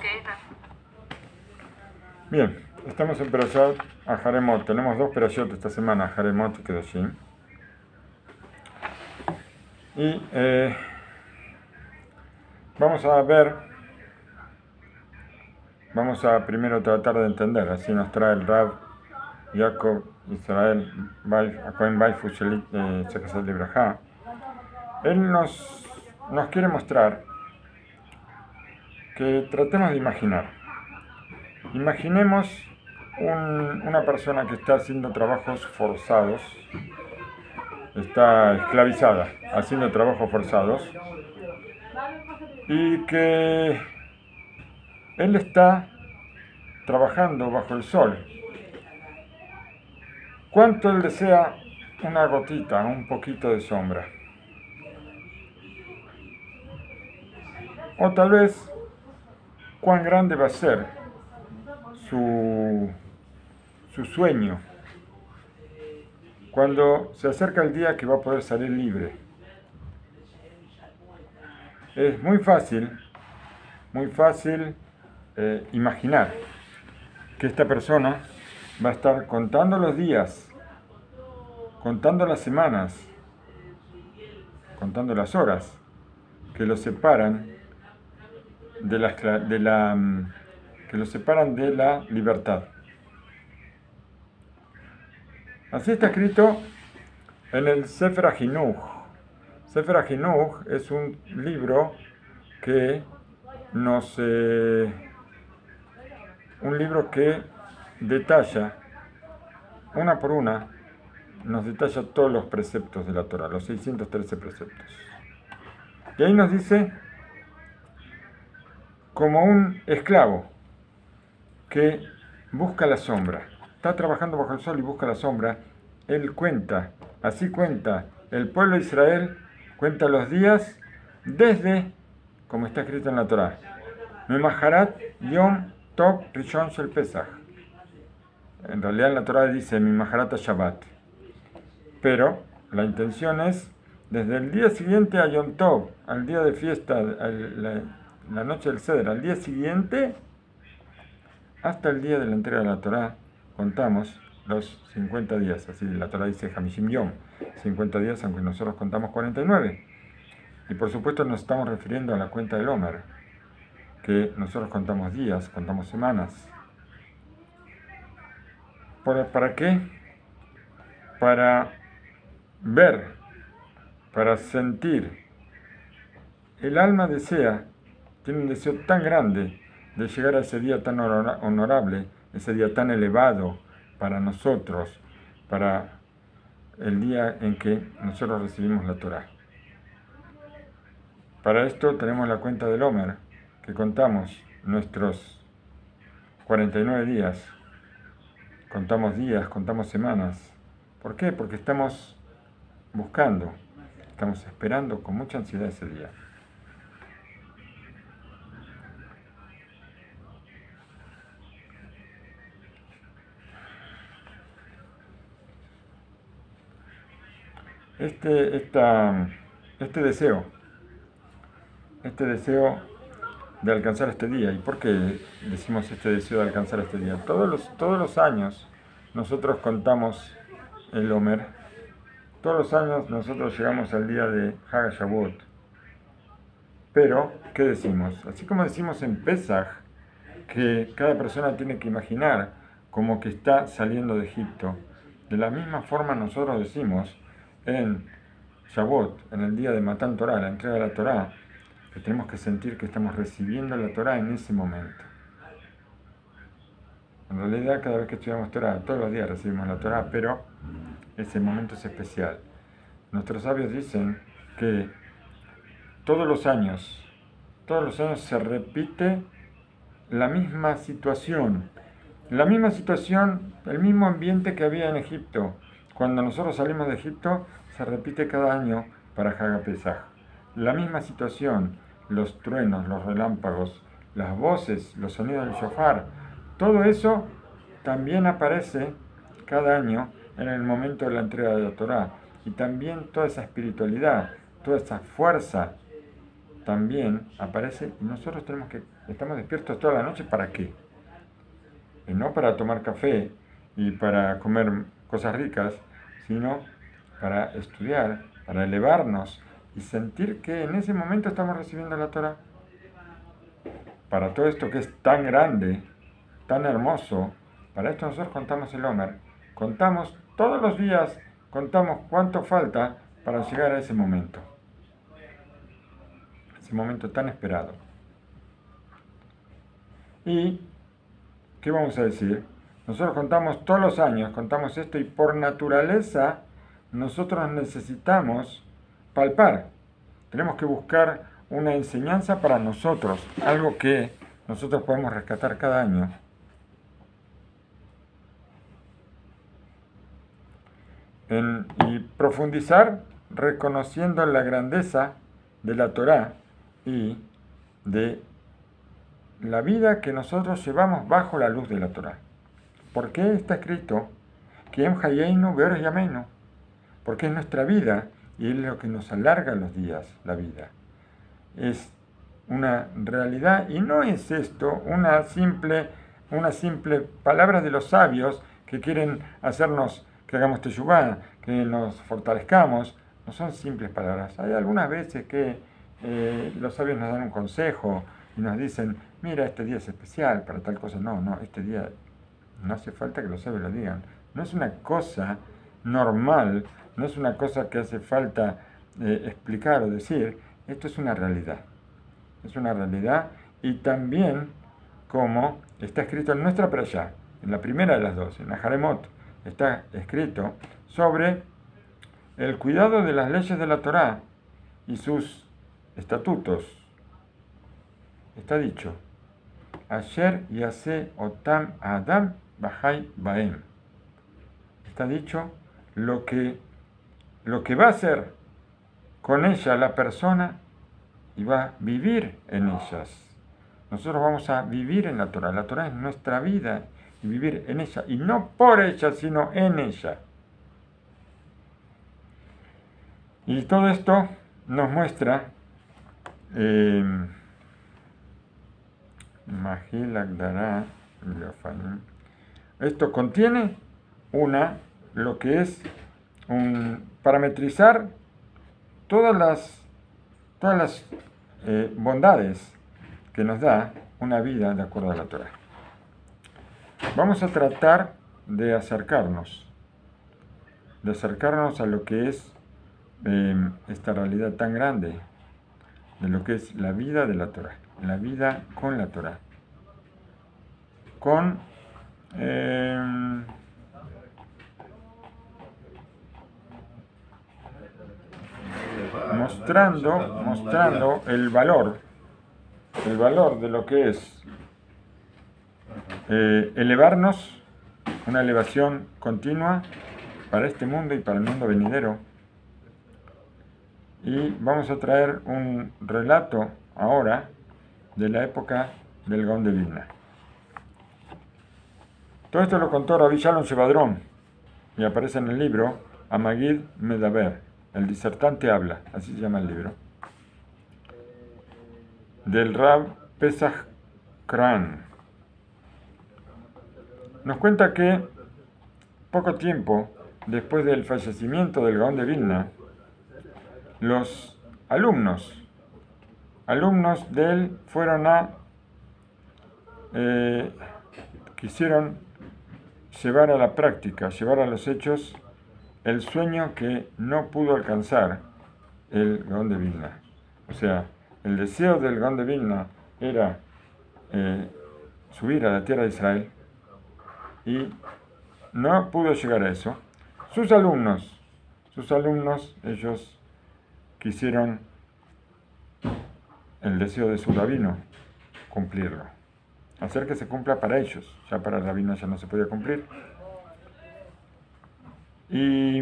Bien, estamos en Perashat Aharemot. Tenemos dos Perashot esta semana, Aharemot y Kedoshim. Y vamos a primero tratar de entender, así nos trae el Rav Jacob Israel Cohen Baifu Shekasat de Brajá. Él nos quiere mostrar que tratemos de imaginar. Imaginemos una persona que está haciendo trabajos forzados, está esclavizada, haciendo trabajos forzados, y que él está trabajando bajo el sol. ¿Cuánto él desea una gotita, un poquito de sombra? O tal vez, ¿cuán grande va a ser su sueño cuando se acerca el día que va a poder salir libre? Es muy fácil imaginar que esta persona va a estar contando los días, contando las semanas, contando las horas que lo separan de la libertad. Así está escrito en el Sefer HaChinuch. Sefer HaChinuch es un libro que detalla, una por una, nos detalla todos los preceptos de la Torah, los 613 preceptos. Y ahí nos dice, como un esclavo que busca la sombra, está trabajando bajo el sol y busca la sombra, él cuenta, así cuenta el pueblo de Israel, cuenta los días desde, como está escrito en la Torah, Memaharat Yom Tov Rishon Shel Pesach. En realidad en la Torah dice Memaharat Shabbat, pero la intención es desde el día siguiente a Yom Tov, al día de fiesta, la noche del Seder, al día siguiente, hasta el día de la entrega de la Torah, contamos los 50 días. Así la Torah dice Hamishim Yom, 50 días, aunque nosotros contamos 49. Y por supuesto nos estamos refiriendo a la cuenta del Omer, que nosotros contamos días, contamos semanas. ¿Para qué? Para ver, para sentir. El alma tiene un deseo tan grande de llegar a ese día tan honorable, ese día tan elevado para nosotros, para el día en que nosotros recibimos la Torah. Para esto tenemos la cuenta del Omer, que contamos nuestros 49 días, contamos semanas. ¿Por qué? Porque estamos buscando, estamos esperando con mucha ansiedad ese día. Este deseo de alcanzar este día. ¿Y por qué decimos este deseo de alcanzar este día? Todos los años nosotros contamos el Omer. Todos los años nosotros llegamos al día de Hag Shavuot. Pero, ¿qué decimos? Así como decimos en Pesach, que cada persona tiene que imaginar como que está saliendo de Egipto, de la misma forma nosotros decimos en Shavuot, en el día de Matan Torah, la entrega de la Torah, que tenemos que sentir que estamos recibiendo la Torah en ese momento. En realidad, cada vez que estudiamos Torah, todos los días recibimos la Torah, pero ese momento es especial. Nuestros sabios dicen que todos los años se repite la misma situación, el mismo ambiente que había en Egipto. Cuando nosotros salimos de Egipto, se repite cada año para Hag Pesach. La misma situación, los truenos, los relámpagos, las voces, los sonidos del shofar, todo eso también aparece cada año en el momento de la entrega de la Torah. Y también toda esa espiritualidad, toda esa fuerza también aparece y nosotros estamos despiertos toda la noche. ¿Para qué? Y no para tomar café y para comer cosas ricas, sino para estudiar, para elevarnos y sentir que en ese momento estamos recibiendo la Torah. Para todo esto que es tan grande, tan hermoso, para esto nosotros contamos el Omer. Contamos todos los días, contamos cuánto falta para llegar a ese momento tan esperado. ¿Y qué vamos a decir? Nosotros contamos todos los años, contamos esto y por naturaleza nosotros necesitamos palpar. Tenemos que buscar una enseñanza para nosotros, algo que nosotros podemos rescatar cada año. Y profundizar reconociendo la grandeza de la Torá y de la vida que nosotros llevamos bajo la luz de la Torá. ¿Por qué está escrito? Kiem Hayeinu Be'or Yameinu? Porque es nuestra vida y es lo que nos alarga los días, la vida. Es una realidad y no es esto una simple palabra de los sabios que quieren hacernos que hagamos teshuvá, que nos fortalezcamos. No son simples palabras. Hay algunas veces que los sabios nos dan un consejo y nos dicen, mira, este día es especial para tal cosa. No, este día no hace falta que los sabios lo digan. No es una cosa normal, no es una cosa que hace falta explicar o decir. Esto es una realidad. Es una realidad y también como está escrito en nuestra perashá, en la primera de las dos, en la Jaremot, está escrito sobre el cuidado de las leyes de la Torá y sus estatutos. Está dicho, Asher yase otam adam bajai baem. Está dicho lo que va a hacer con ella la persona y va a vivir en ellas. Nosotros vamos a vivir en la Torá. La Torá es nuestra vida y vivir en ella. Y no por ella, sino en ella. Y todo esto nos muestra esto contiene lo que es parametrizar todas las bondades que nos da una vida de acuerdo a la Torá. Vamos a tratar de acercarnos a lo que es esta realidad tan grande, de lo que es la vida de la Torá, la vida con la Torá, mostrando el valor de lo que es elevarnos, una elevación continua para este mundo y para el mundo venidero. Y vamos a traer un relato ahora de la época del Gaón de Vilna. Todo esto lo contó Rabbi Shalom Shevadron y aparece en el libro Amagid Medaber, el disertante habla, así se llama el libro, del Rab Pesach Kran. Nos cuenta que poco tiempo después del fallecimiento del Gaón de Vilna, los alumnos de él quisieron llevar a la práctica, llevar a los hechos el sueño que no pudo alcanzar el Gaón de Vilna. O sea, el deseo del Gaón de Vilna era subir a la tierra de Israel y no pudo llegar a eso. Sus alumnos, ellos quisieron el deseo de su rabino, cumplirlo, hacer que se cumpla para ellos. Ya para el rabino ya no se podía cumplir. Y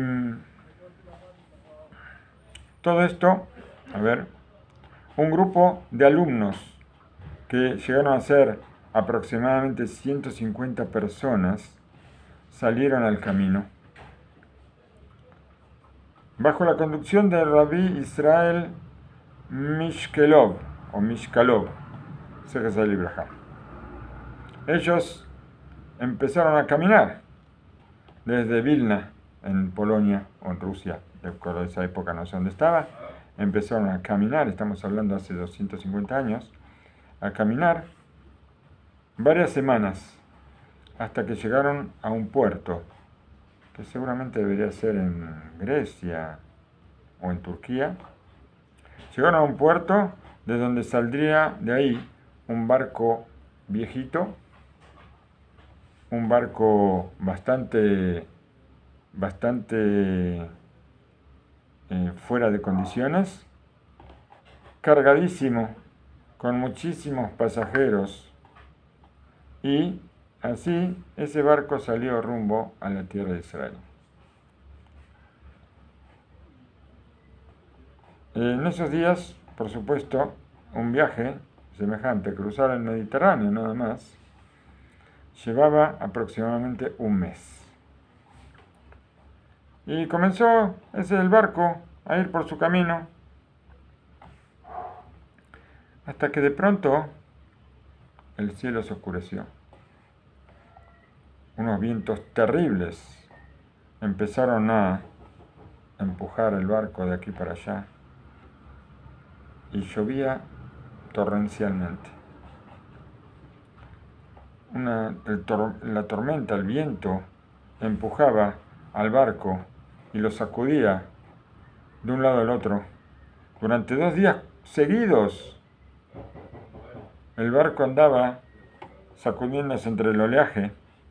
todo esto, un grupo de alumnos que llegaron a ser aproximadamente 150 personas salieron al camino bajo la conducción de Rabbi Israel Mishkelov o Mishkalov, Zecher Libraja. Ellos empezaron a caminar desde Vilna, en Polonia o en Rusia, de esa época no sé dónde estaba, empezaron a caminar, estamos hablando hace 250 años, a caminar varias semanas hasta que llegaron a un puerto, que seguramente debería ser en Grecia o en Turquía. Llegaron a un puerto de donde saldría de ahí un barco viejito, un barco bastante fuera de condiciones, cargadísimo, con muchísimos pasajeros, y así ese barco salió rumbo a la tierra de Israel. En esos días, por supuesto, un viaje semejante, cruzar el Mediterráneo nada más, llevaba aproximadamente un mes. Y comenzó el barco a ir por su camino, hasta que de pronto el cielo se oscureció. Unos vientos terribles empezaron a empujar el barco de aquí para allá y llovía torrencialmente. La tormenta, el viento, empujaba al barco y lo sacudía de un lado al otro. Durante 2 días seguidos, el barco andaba sacudiéndose entre el oleaje,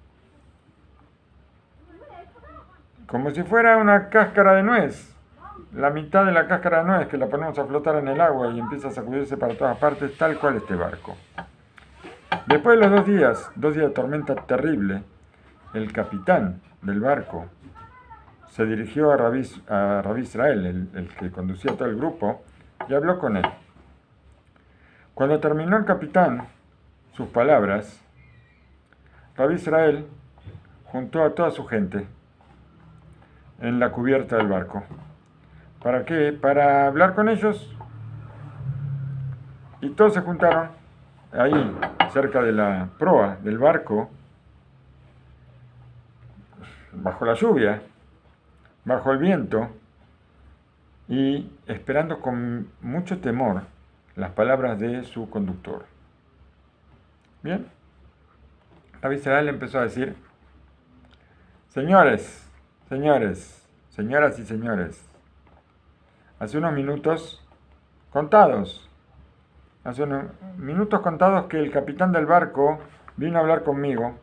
como si fuera una cáscara de nuez. La mitad de la cáscara de nuez que la ponemos a flotar en el agua y empieza a sacudirse para todas partes, tal cual este barco. Después de los 2 días de tormenta terrible, el capitán del barco se dirigió a Rabí Israel, el que conducía todo el grupo, y habló con él. Cuando terminó el capitán sus palabras, Rabí Israel juntó a toda su gente en la cubierta del barco. ¿Para qué? Para hablar con ellos. Y todos se juntaron ahí, cerca de la proa del barco, bajo la lluvia, bajo el viento, y esperando con mucho temor las palabras de su conductor. Bien, Rabí Israel empezó a decir: señores, señoras y señores, hace unos minutos contados que el capitán del barco vino a hablar conmigo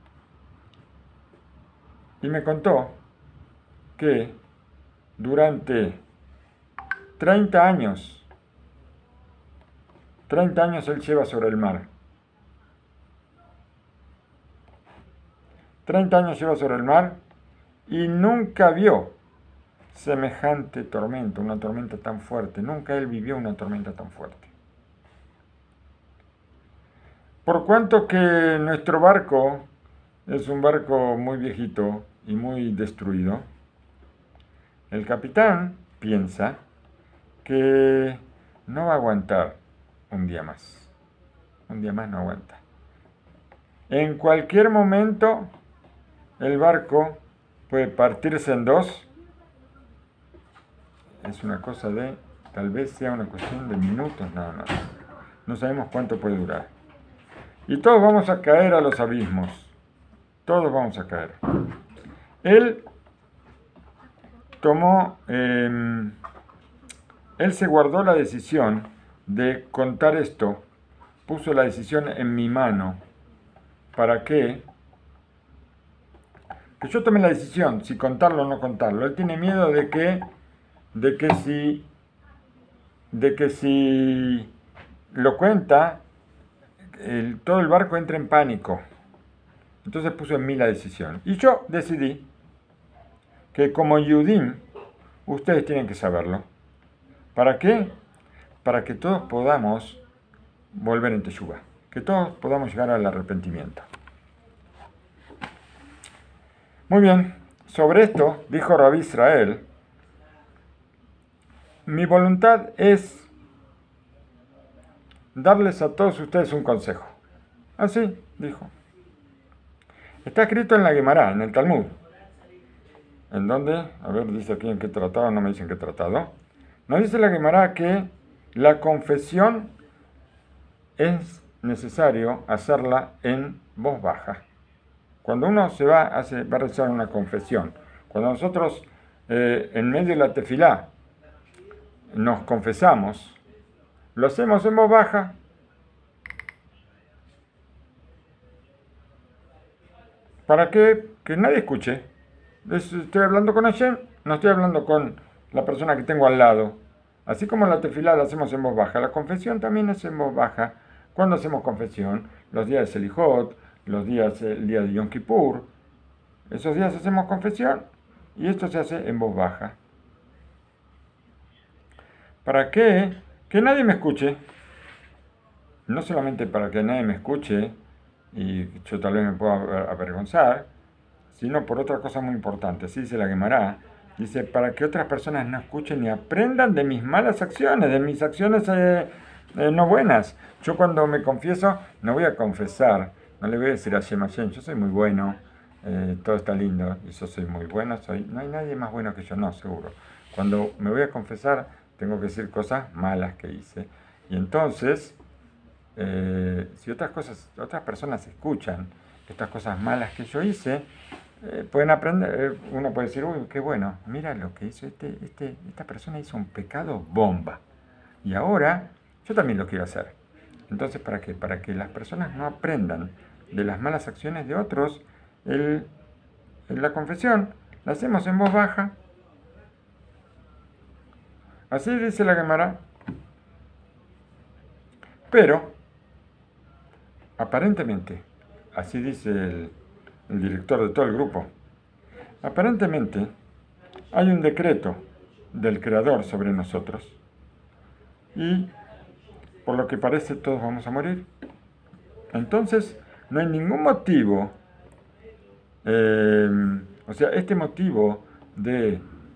y me contó que durante 30 años él lleva sobre el mar. 30 años lleva sobre el mar y nunca vio semejante tormenta, una tormenta tan fuerte. Nunca él vivió una tormenta tan fuerte. Por cuanto que nuestro barco es un barco muy viejito y muy destruido, el capitán piensa que no va a aguantar un día más. Un día más no aguanta. En cualquier momento el barco puede partirse en dos. Es una cosa de, tal vez sea una cuestión de minutos nada más. No sabemos cuánto puede durar. Y todos vamos a caer a los abismos. Todos vamos a caer. Él se guardó la decisión de contar esto. Puso la decisión en mi mano. ¿Para qué? Que yo tome la decisión, si contarlo o no contarlo. Él tiene miedo de que si lo cuenta, todo el barco entra en pánico. Entonces puso en mí la decisión. Y yo decidí que como Yudim, ustedes tienen que saberlo. ¿Para qué? Para que todos podamos volver en Teshuvá. Que todos podamos llegar al arrepentimiento. Muy bien. Sobre esto dijo Rabí Israel: mi voluntad es darles a todos ustedes un consejo. Así, dijo. Está escrito en la Guemará, en el Talmud. ¿En dónde? A ver, dice aquí en qué tratado, no me dicen qué tratado. Nos dice la Guemará que la confesión es necesario hacerla en voz baja. Cuando uno va a realizar una confesión, cuando nosotros en medio de la tefilá nos confesamos, lo hacemos en voz baja. ¿Para qué? Que nadie escuche. Estoy hablando con Hashem, no estoy hablando con la persona que tengo al lado. Así como la tefilá la hacemos en voz baja, la confesión también es en voz baja. ¿Cuándo hacemos confesión? Los días de Selijot, el día de Yom Kippur. Esos días hacemos confesión y esto se hace en voz baja. ¿Para qué? Que nadie me escuche. No solamente para que nadie me escuche y yo tal vez me pueda avergonzar, sino por otra cosa muy importante. Así dice la Guemará. Dice, para que otras personas no escuchen y aprendan de mis malas acciones, de mis acciones no buenas. Yo cuando me confieso, no voy a confesar, no le voy a decir a Hashem, yo soy muy bueno, todo está lindo, y yo soy muy bueno, no hay nadie más bueno que yo, no, seguro. Cuando me voy a confesar, tengo que decir cosas malas que hice. Y entonces, si otras personas escuchan estas cosas malas que yo hice, pueden aprender, uno puede decir, uy, qué bueno, mira lo que hizo esta persona hizo un pecado bomba. Y ahora yo también lo quiero hacer. Entonces, ¿para qué? Para que las personas no aprendan de las malas acciones de otros, la confesión la hacemos en voz baja. Así dice la Guemará. Pero, aparentemente, así dice el director de todo el grupo, aparentemente hay un decreto del Creador sobre nosotros y por lo que parece todos vamos a morir. Entonces no hay ningún motivo, este motivo de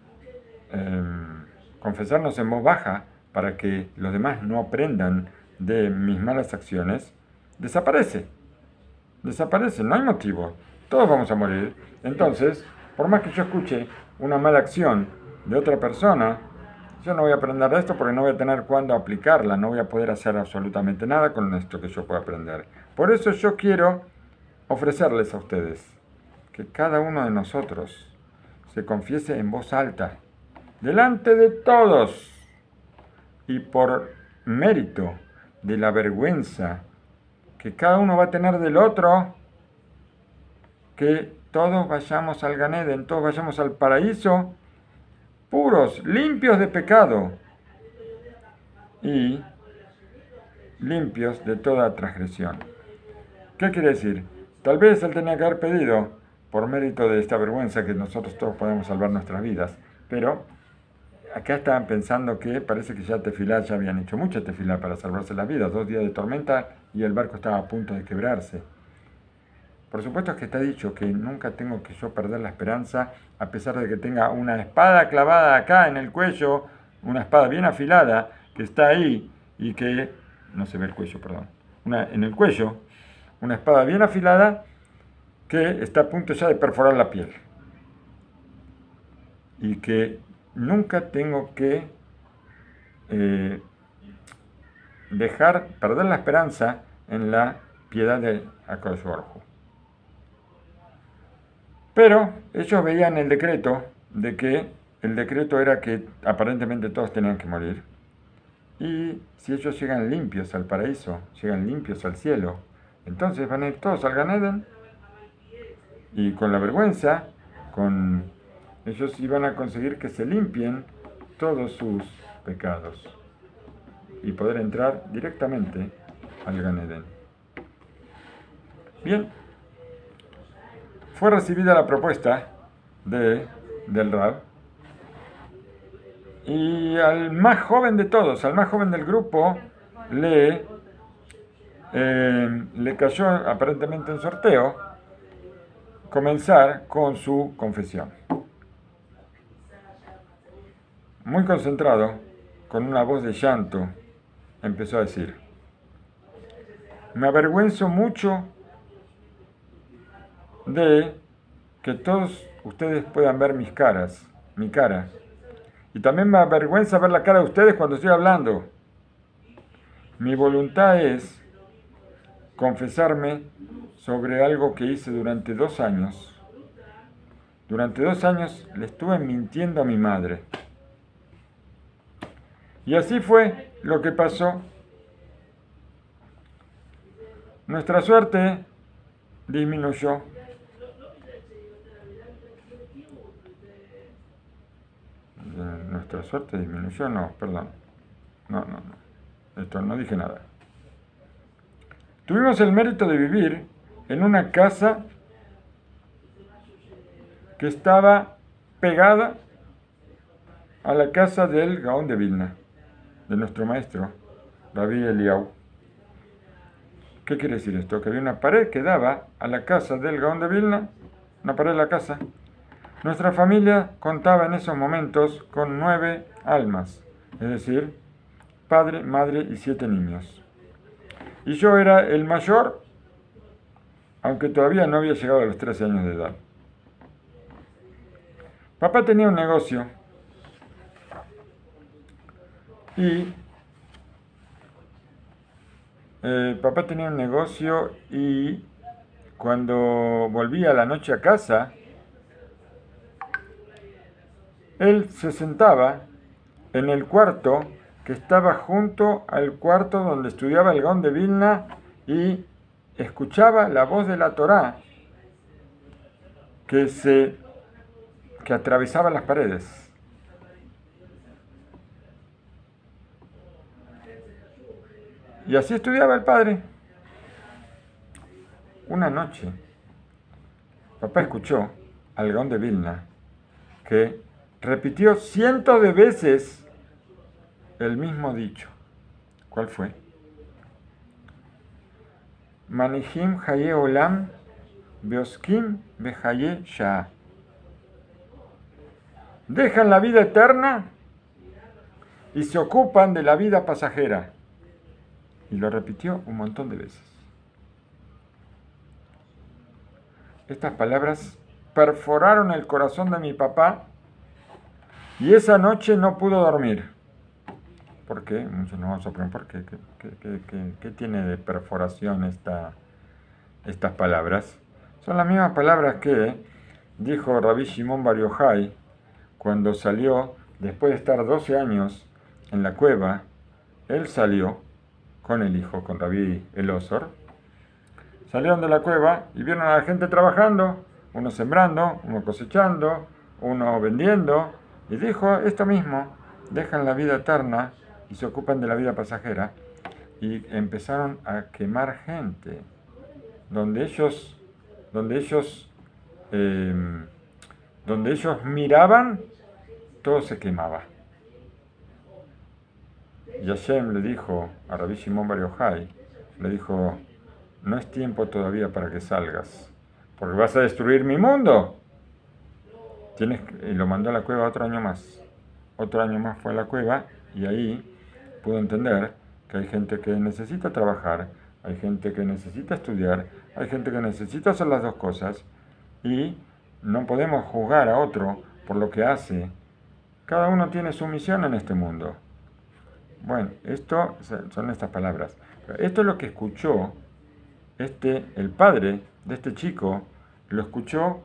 confesarnos en voz baja para que los demás no aprendan de mis malas acciones, desaparece, no hay motivo. Todos vamos a morir. Entonces, por más que yo escuche una mala acción de otra persona, yo no voy a aprender de esto porque no voy a tener cuándo aplicarla, no voy a poder hacer absolutamente nada con esto que yo pueda aprender. Por eso yo quiero ofrecerles a ustedes que cada uno de nosotros se confiese en voz alta, delante de todos, y por mérito de la vergüenza que cada uno va a tener del otro, que todos vayamos al Gan Eden, todos vayamos al paraíso, puros, limpios de pecado y limpios de toda transgresión. ¿Qué quiere decir? Tal vez él tenía que haber pedido, por mérito de esta vergüenza, que nosotros todos podemos salvar nuestras vidas, pero acá estaban pensando que parece que ya habían hecho mucha tefilá para salvarse las vidas, 2 días de tormenta y el barco estaba a punto de quebrarse. Por supuesto que está dicho que nunca tengo que yo perder la esperanza, a pesar de que tenga una espada clavada acá en el cuello, una espada bien afilada que está ahí y que, no se ve el cuello, perdón, en el cuello, una espada bien afilada que está a punto ya de perforar la piel. Y que nunca tengo que perder la esperanza en la piedad de HaKadosh Baruj Hu. Pero ellos veían el decreto, de que el decreto era que aparentemente todos tenían que morir. Y si ellos llegan limpios al paraíso, llegan limpios al cielo, entonces van a ir todos al Gan Eden. Y con la vergüenza, ellos iban a conseguir que se limpien todos sus pecados y poder entrar directamente al Gan Eden. Bien, fue recibida la propuesta del Rab, y al más joven de todos, al más joven del grupo, le cayó aparentemente en sorteo comenzar con su confesión. Muy concentrado, con una voz de llanto, empezó a decir: Me avergüenzo mucho de que todos ustedes puedan ver mi cara. Y también me avergüenza ver la cara de ustedes cuando estoy hablando. Mi voluntad es confesarme sobre algo que hice durante 2 años. Durante 2 años le estuve mintiendo a mi madre. Y así fue lo que pasó. Nuestra suerte disminuyó. Nuestra suerte disminuyó, no, perdón. No. Esto no dije nada. Tuvimos el mérito de vivir en una casa que estaba pegada a la casa del Gaón de Vilna, de nuestro maestro, Rabbi Eliyahu. ¿Qué quiere decir esto? Que había una pared que daba a la casa del Gaón de Vilna, una pared de la casa. Nuestra familia contaba en esos momentos con 9 almas, es decir, padre, madre y 7 niños. Y yo era el mayor, aunque todavía no había llegado a los 13 años de edad. Papá tenía un negocio y cuando volvía a la noche a casa, él se sentaba en el cuarto que estaba junto al cuarto donde estudiaba el Gaón de Vilna y escuchaba la voz de la Torá que atravesaba las paredes. Y así estudiaba el padre. Una noche, papá escuchó al Gaón de Vilna que repitió cientos de veces el mismo dicho. ¿Cuál fue? Manihim Haye Olam Beoskim Behaye Shah. Dejan la vida eterna y se ocupan de la vida pasajera. Y lo repitió un montón de veces. Estas palabras perforaron el corazón de mi papá y esa noche no pudo dormir. ¿Por qué? Muchos nos vamos a preguntar, ¿por qué? ¿Qué tiene de perforación estas palabras? Son las mismas palabras que dijo Rabbi Shimon Bar Yochai cuando salió, después de estar 12 años en la cueva. Él salió con el hijo, con Rabbi Elosor. Salieron de la cueva y vieron a la gente trabajando, uno sembrando, uno cosechando, uno vendiendo, y dijo esto mismo: dejan la vida eterna y se ocupan de la vida pasajera. Y empezaron a quemar gente, donde ellos miraban, todo se quemaba. Y Hashem le dijo a Rabbi Shimon Bar Yochai, le dijo: no es tiempo todavía para que salgas, porque vas a destruir mi mundo. Y lo mandó a la cueva otro año más. Otro año más fue a la cueva y ahí pudo entender que hay gente que necesita trabajar, hay gente que necesita estudiar, hay gente que necesita hacer las dos cosas y no podemos juzgar a otro por lo que hace. Cada uno tiene su misión en este mundo. Bueno, esto son estas palabras. Esto es lo que escuchó el padre de este chico, lo escuchó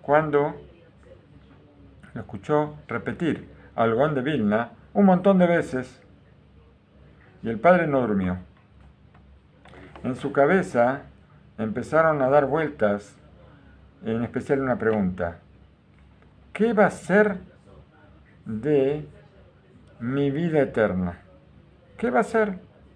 repetir al Gaón de Vilna un montón de veces y el padre no durmió. En su cabeza empezaron a dar vueltas, en especial una pregunta: ¿qué va a ser de mi vida eterna? ¿Qué va a ser?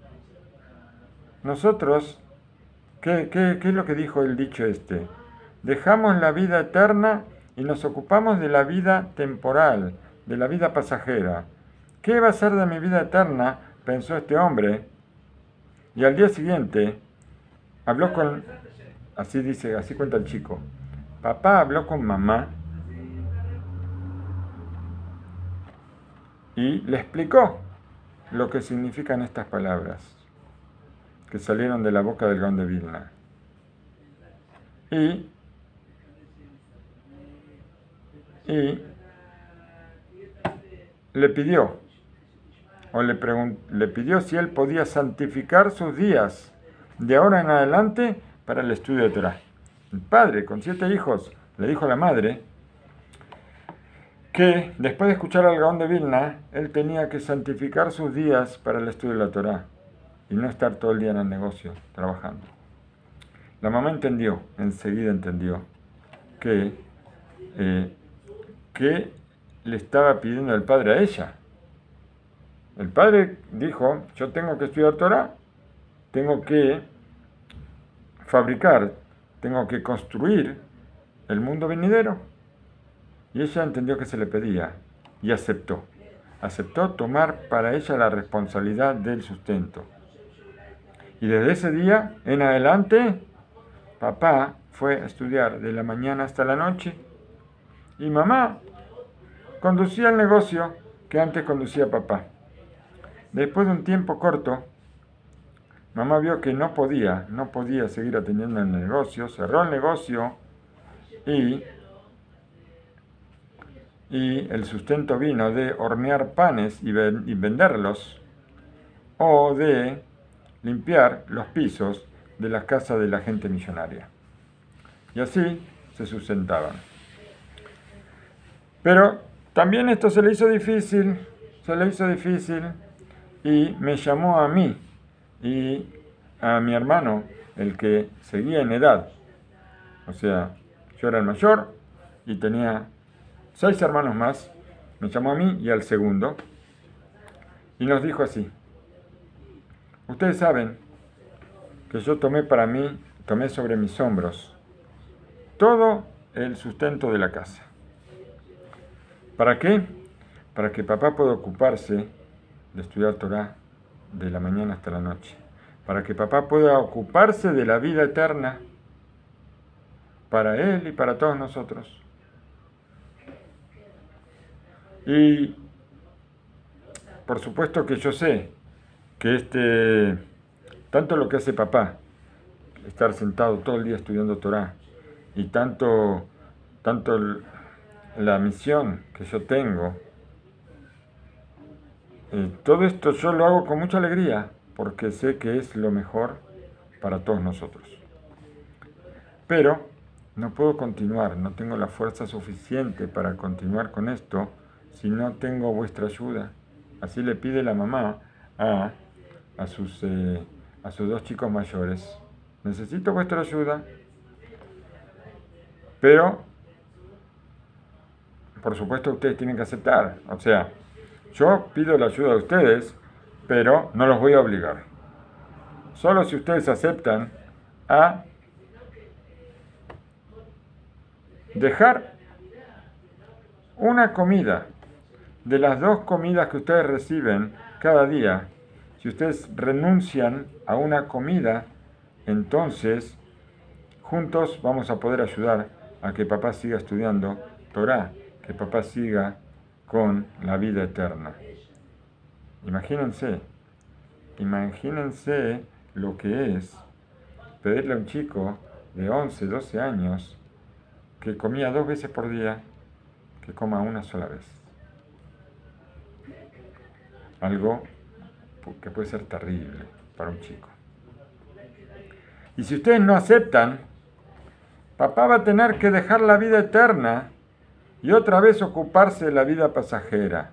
Nosotros, ¿qué es lo que dijo el dicho este? Dejamos la vida eterna y nos ocupamos de la vida temporal, de la vida pasajera. ¿Qué va a ser de mi vida eterna?, pensó este hombre. Y al día siguiente habló así cuenta el chico, papá habló con mamá y le explicó lo que significan estas palabras. que salieron de la boca del Gaón de Vilna. Y le pidió, le pidió si él podía santificar sus días de ahora en adelante para el estudio de Torah. El padre, con 7 hijos, le dijo a la madre que después de escuchar al Gaón de Vilna, él tenía que santificar sus días para el estudio de la Torah y no estar todo el día en el negocio trabajando. La mamá entendió, enseguida entendió que le estaba pidiendo el padre a ella. El padre dijo, yo tengo que estudiar Torah, tengo que fabricar, tengo que construir el mundo venidero. Y ella entendió que se le pedía y aceptó. Aceptó tomar para ella la responsabilidad del sustento. Y desde ese día en adelante, papá fue a estudiar de la mañana hasta la noche y mamá conducía el negocio que antes conducía papá. Después de un tiempo corto, mamá vio que no podía seguir atendiendo el negocio, cerró el negocio y el sustento vino de hornear panes y venderlos o de limpiar los pisos de las casas de la gente millonaria. Y así se sustentaban. Pero también esto se le hizo difícil y me llamó a mí y a mi hermano, el que seguía en edad. O sea, yo era el mayor y tenía 6 hermanos más. Me llamó a mí y al segundo y nos dijo así: ustedes saben que yo tomé sobre mis hombros todo el sustento de la casa. ¿Para qué? Para que papá pueda ocuparse de estudiar Torah de la mañana hasta la noche. Para que papá pueda ocuparse de la vida eterna para él y para todos nosotros. Y por supuesto que yo sé que tanto lo que hace papá, estar sentado todo el día estudiando Torah, y tanto la misión que yo tengo, todo esto yo lo hago con mucha alegría, porque sé que es lo mejor para todos nosotros. Pero no puedo continuar, no tengo la fuerza suficiente para continuar con esto si no tengo vuestra ayuda. Así le pide la mamá a sus 2 chicos mayores: necesito vuestra ayuda. Pero, por supuesto, ustedes tienen que aceptar. O sea, yo pido la ayuda de ustedes, pero no los voy a obligar. Solo si ustedes aceptan a dejar una comida de las 2 comidas que ustedes reciben cada día. Si ustedes renuncian a una comida, entonces juntos vamos a poder ayudar a que papá siga estudiando Torah, que papá siga con la vida eterna. Imagínense lo que es pedirle a un chico de 11, 12 años que comía 2 veces por día, que coma una sola vez. Algo que puede ser terrible para un chico. Y si ustedes no aceptan, papá va a tener que dejar la vida eterna y otra vez ocuparse de la vida pasajera.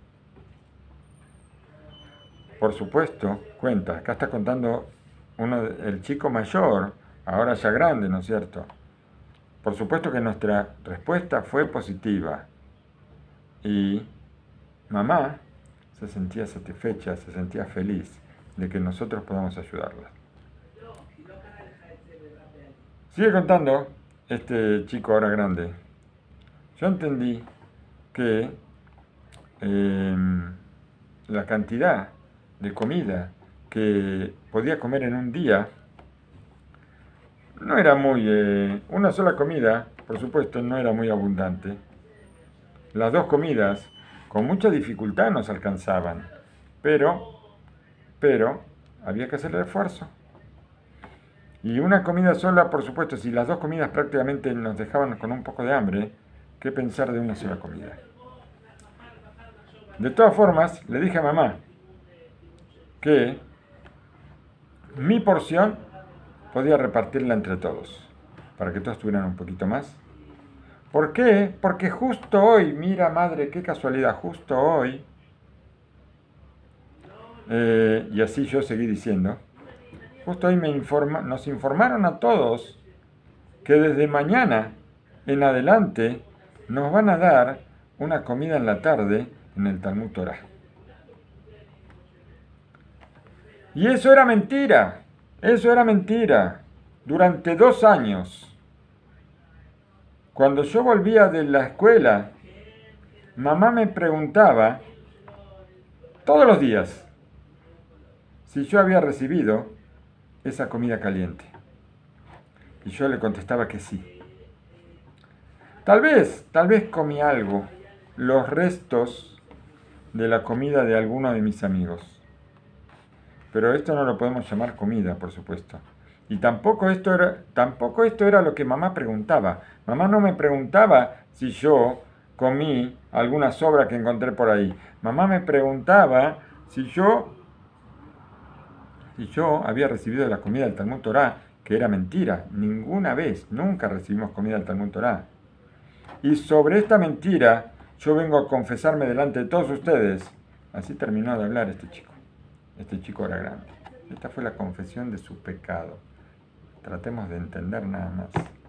Por supuesto, cuenta, acá está contando el chico mayor, ahora ya grande, ¿no es cierto? Por supuesto que nuestra respuesta fue positiva y mamá se sentía satisfecha, se sentía feliz de que nosotros podamos ayudarla. Sigue contando este chico ahora grande. Yo entendí que la cantidad de comida que podía comer en un día no era una sola comida, por supuesto, no era muy abundante. Las 2 comidas con mucha dificultad nos alcanzaban, pero había que hacer el esfuerzo. Y una comida sola, por supuesto, si las dos comidas prácticamente nos dejaban con un poco de hambre, ¿qué pensar de una sola comida? De todas formas, le dije a mamá que mi porción podía repartirla entre todos, para que todos tuvieran un poquito más. ¿Por qué? Porque justo hoy, mira madre, qué casualidad, justo hoy, y así yo seguí diciendo, justo hoy nos informaron a todos que desde mañana en adelante nos van a dar una comida en la tarde en el Talmud Torah. Y eso era mentira, eso era mentira. Durante 2 años, cuando yo volvía de la escuela, mamá me preguntaba todos los días si yo había recibido esa comida caliente. Y yo le contestaba que sí. Tal vez comí algo, los restos de la comida de alguno de mis amigos. Pero esto no lo podemos llamar comida, por supuesto. Y tampoco esto era lo que mamá preguntaba. Mamá no me preguntaba si yo comí alguna sobra que encontré por ahí. Mamá me preguntaba si yo había recibido la comida del Talmud Torah, que era mentira. Ninguna vez, nunca recibimos comida del Talmud Torah. Y sobre esta mentira yo vengo a confesarme delante de todos ustedes. Así terminó de hablar este chico. Este chico era grande. Esta fue la confesión de su pecado. Tratemos de entender nada más.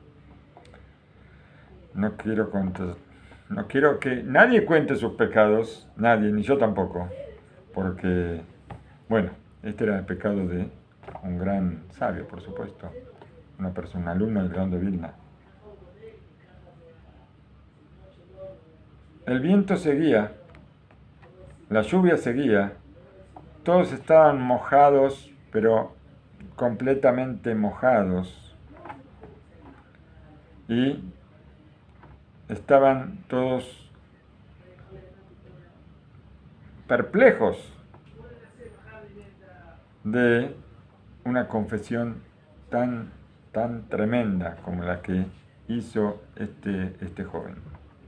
No quiero que nadie cuente sus pecados, nadie, ni yo tampoco, porque, bueno, este era el pecado de un gran sabio, por supuesto, una persona, un alumno del Gaón de Vilna. El viento seguía, la lluvia seguía, todos estaban mojados, pero completamente mojados. Y estaban todos perplejos de una confesión tan tremenda como la que hizo este joven.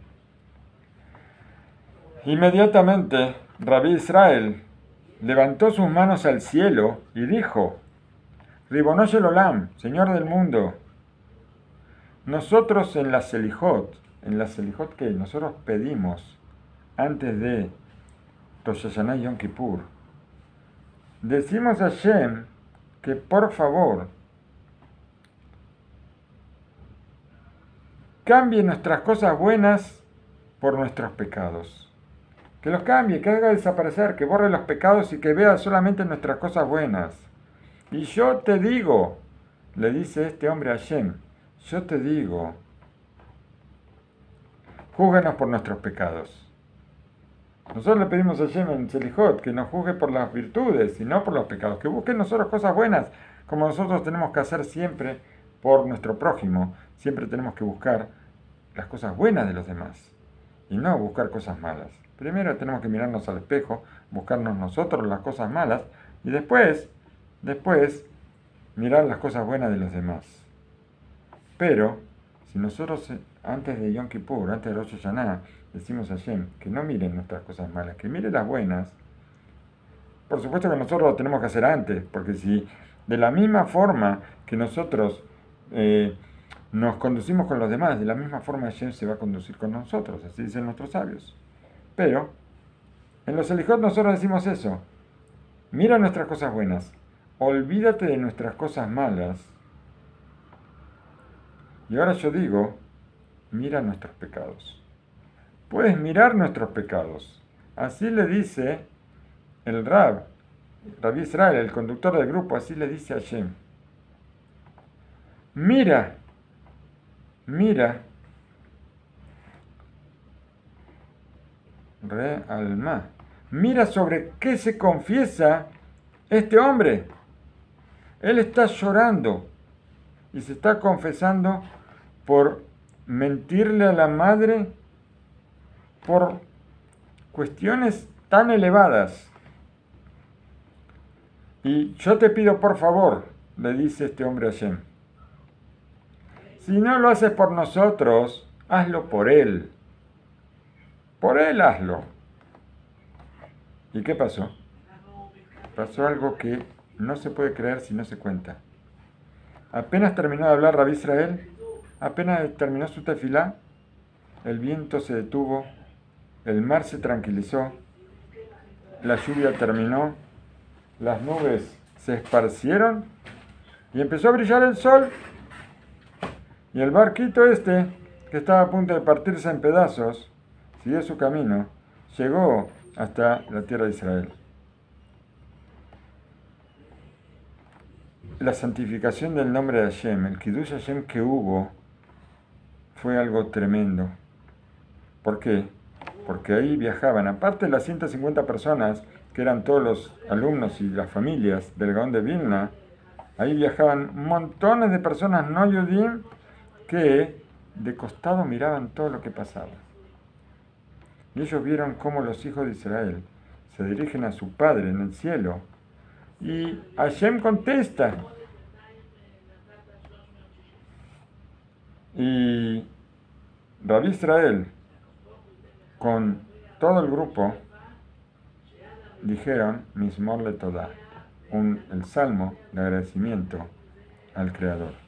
Inmediatamente, Rabí Israel levantó sus manos al cielo y dijo: Ribono shel Olam, Señor del mundo, nosotros en la Selijot que nosotros pedimos antes de Rosh Hashanah y Yom Kippur, decimos a Hashem que por favor cambie nuestras cosas buenas por nuestros pecados. Que los cambie, que haga desaparecer, que borre los pecados y que vea solamente nuestras cosas buenas. Y yo te digo, le dice este hombre a Hashem, yo te digo, júzganos por nuestros pecados. Nosotros le pedimos a Hashem en Selijot que nos juzgue por las virtudes y no por los pecados, que busque en nosotros cosas buenas, como nosotros tenemos que hacer siempre por nuestro prójimo. Siempre tenemos que buscar las cosas buenas de los demás y no buscar cosas malas. Primero tenemos que mirarnos al espejo, buscarnos nosotros las cosas malas y después mirar las cosas buenas de los demás. Pero si nosotros antes de Yom Kippur, antes de Rosh Hashanah, decimos a Hashem que no miren nuestras cosas malas, que miren las buenas, por supuesto que nosotros lo tenemos que hacer antes, porque si de la misma forma que nosotros nos conducimos con los demás, de la misma forma Hashem se va a conducir con nosotros, así dicen nuestros sabios. Pero en los Selijot nosotros decimos eso: mira nuestras cosas buenas, olvídate de nuestras cosas malas. Y ahora yo digo, mira nuestros pecados. Puedes mirar nuestros pecados. Así le dice el Rabí Israel, el conductor del grupo, así le dice a Hashem: mira mira sobre qué se confiesa este hombre. Él está llorando y se está confesando por mentirle a la madre por cuestiones tan elevadas. Y yo te pido por favor le dice este hombre a Hashem, si no lo haces por nosotros, hazlo por él. Por él hazlo. ¿Y qué pasó? Pasó algo que no se puede creer si no se cuenta. Apenas terminó de hablar Rabí Israel, apenas terminó su tefilá, el viento se detuvo, el mar se tranquilizó, la lluvia terminó, las nubes se esparcieron y empezó a brillar el sol. Y el barquito este, que estaba a punto de partirse en pedazos, siguió su camino, llegó hasta la tierra de Israel. La santificación del nombre de Hashem, el Kiddush Hashem que hubo, fue algo tremendo. ¿Por qué? Porque ahí viajaban, aparte de las 150 personas, que eran todos los alumnos y las familias del Gaón de Vilna, ahí viajaban montones de personas no judíos que de costado miraban todo lo que pasaba. Y ellos vieron cómo los hijos de Israel se dirigen a su Padre en el cielo. Y Hashem contesta. Y Rabí Israel, con todo el grupo, dijeron Mismor le Todá, el salmo de agradecimiento al Creador.